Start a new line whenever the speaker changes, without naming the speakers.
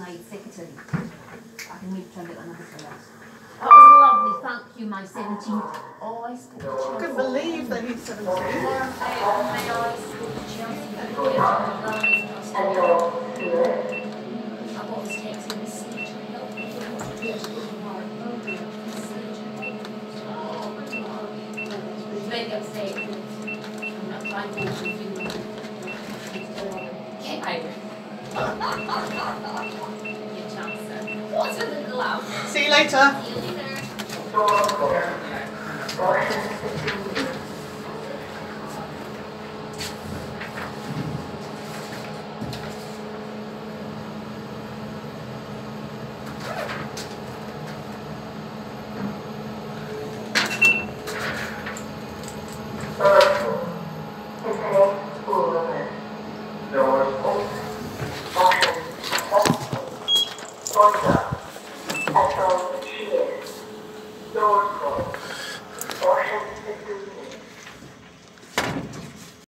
my secretary. I can maybe try and get that number for us. That was lovely, thank you, my 17. Oh, I spoke to Chelsea.
I couldn't believe that he's 17.
May I spoke to Chelsea? I got his text in the siege. Maybe I'm saying, I'm not trying to do get out. Your chance, sir. What's with the glove?
See you later.
See you later.
Doors closed.